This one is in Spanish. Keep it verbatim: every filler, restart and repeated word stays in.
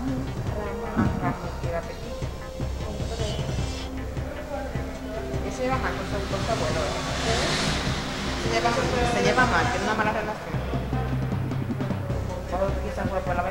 Ah, Ramu, que era pequeño. Ese lleva mal con su, con su abuelo, ¿eh? Se lleva, se lleva mal, tiene una mala relación. Por quizás fue por la